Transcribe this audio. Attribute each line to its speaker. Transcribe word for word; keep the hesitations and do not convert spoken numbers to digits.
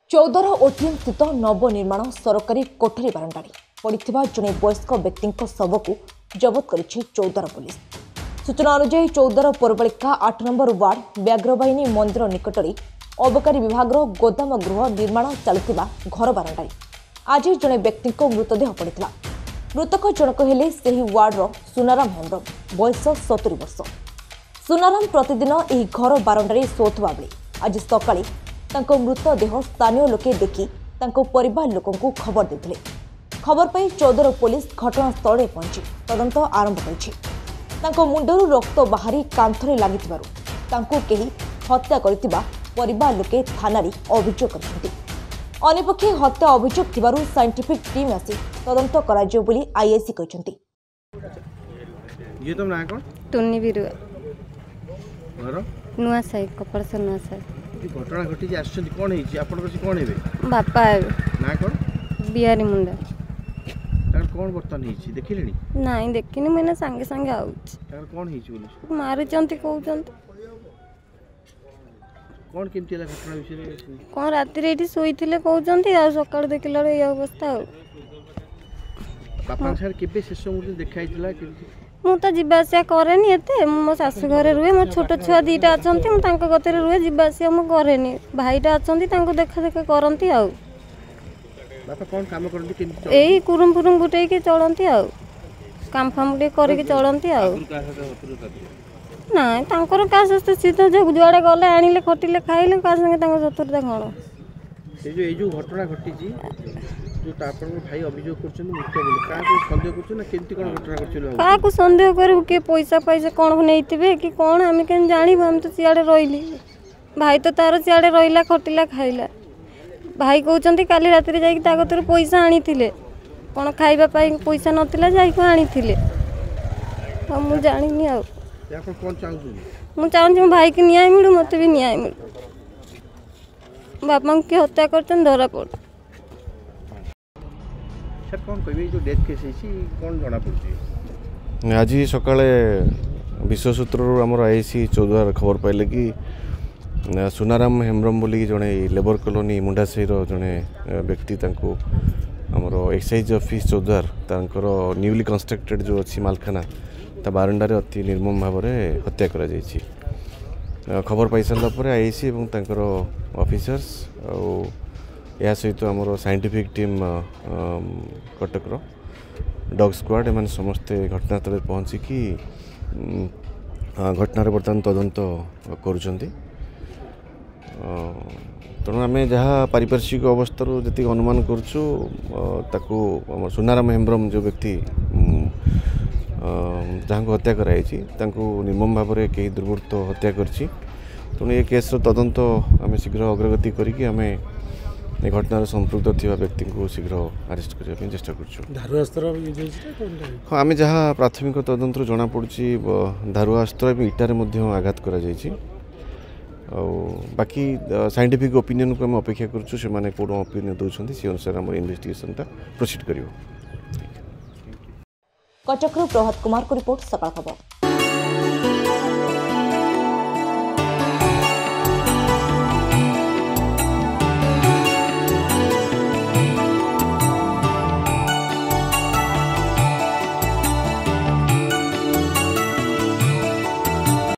Speaker 1: चौदर OTM स्थित नवनिर्माण सरकारी कोठरी बारंडारी पड़ा जड़े वयस्क व्यक्ति शव को जबत कर चौदर पुलिस। सूचना अनुसार चौदर पौरपालिका आठ नंबर वार्ड व्याघ्रबाहिनी मंदिर निकट अबकारी विभाग गोदाम गृह निर्माण चलुवा घर बारंडारी आज जड़े व्यक्ति मृतदेह पड़ा। मृतक जनक हेले से वार्डर सुनाराम हेम्ब्रम बयस सतुरी वर्ष। सुनाराम प्रतिदिन यह घर बारंडारी शोथुवा बेले आज सकाळे तांको मृतदेह स्थानीय लोके देखि तांको परिवार लोकंकु खबर देथिले। खबर पाई चौदर पुलिस घटनास्थल में पहुंची तदंत आरंभ करिछि। तांको मुंडरू रक्त बाहरी कांथरे लागिथिबारु तांको केही हत्या करथिबा परिवार लोके थानारी अभियोग करछन्ति। अन्यपक्षे हत्या अभियोग थिबारु साइंटिफिक टीम आसी तदंत कराजियो बोली आईएसी कहछन्ति।
Speaker 2: ये तुम ना कोन
Speaker 3: टुन्नी बिरुआ
Speaker 2: घर
Speaker 3: नुआ साई कपड़ से नुआ साई
Speaker 2: घटना घटी आसछन्ति कोन हेछि आपन कछि कोन हेबे
Speaker 3: बापा हेबे
Speaker 2: ना कोन
Speaker 3: बिहारी मुंडा
Speaker 2: तार कोन बर्तन हेछि देखिलेनी
Speaker 3: नाही देखिनी मैंने संगे संगे आउछ
Speaker 2: तार कोन हेछि बोली
Speaker 3: मारि चंती कहउचंती
Speaker 2: कोन केमति ला घटना विषय
Speaker 3: कोन राति रे एठी सोइथिले कहउचंती आ सकाळ देखिला रे या अवस्था हो
Speaker 2: बापा सर केबे शेष मुझे देखाइतला केमति
Speaker 3: मु तो जीवासिया करेनी एते मो सासु घरे रुहे मो छोट छुआ दीटा अछंती मु तांको गतरे रुहे जीवासिया मु करेनी भाईटा अछंती तांको देखा देखा करंती आ
Speaker 2: बापा कोन काम करंती केमति
Speaker 3: एई कुरुम पुरुम गुटेई के चलंती आ काम फाम के करे के चलंती आ नाही तांकर का सस्त सीधा जो जुआडे गले आनिले खटिले खाइले का संगे तांको सतुरता कोन
Speaker 2: से जो ए जो घटना घटी जी जो तापर भाई अभियोग करछन मुक्त बोले का को संदेह करछन ना केमति कोन घटना करछलो
Speaker 3: का को संदेह करू के पैसा पैसा कोन नेइतिबे कि कोन हम केन जानिब हम तो सियाडे रहिली भाई तो तार सियाडे रहिला खटिला खाइला भाई कहउचंती काली राति रे जाई कि तागतर पैसा आनी थिले कोन खाइबा पाई पैसा नथिला जाई को आनी थिले हम मु जानिनी आ
Speaker 2: या कोन चाहू
Speaker 3: मु चाहूँ भाई की न्याय मिलू मत भी न्याय मिलू बापा की हत्या करते धरा पड़
Speaker 2: सर कौन कहबे जो डेथ केस है कौन जना पड़छि
Speaker 4: आज सकाळे विश्वसूत्र आमर आईसी चौद्वार खबर पाइले कि सुनाराम हेम्ब्रम बोली जड़े लेबर कॉलोनी मुंडासाई जड़े व्यक्ति तांको आमर एक्साइज ऑफिस चौद्वार तांकर न्यूली कंस्ट्रक्टेड जो अच्छी मालखाना ता बारंडारे अति निर्मम भाव में हत्या करा जायछि। खबर पाई सारा पर आईसी और तांकर ऑफिसर्स और या सहित आमर साइंटिफिक टीम कटकर डॉग स्क्वाड एम समस्ते घटनास्थल पहुँचिकी घटनार बर्तमान तदंत करुँच। तेणु आम जहाँ पारिपार्श्विक अवस्था जी अनुमान करुचु सुनाराम हेम्ब्रम जो व्यक्ति जहाँ को हत्या कराई निर्मम भाव में कई दुर्वृत्त हत्या करछि। तेणु ये केस तदंत आम शीघ्र अग्रगति करिक आम ए घटनार संपृक्त थिबा व्यक्ति को शीघ्र अरेस्ट करने चेष्टा कर। हाँ आम जहाँ प्राथमिक तदंतर जना पड़ी धारुआस्त्र और इटारे आघात करा जायछि। बाकी साइंटिफिक ओपिनियन को आम अपेक्षा करुँ से कौन ओपिनियन दौरान से अनुसार आम इन्वेस्टिगेशन प्रोसीड कर।
Speaker 1: कटकरू प्रभात कुमार को रिपोर्ट सकाळ खबर।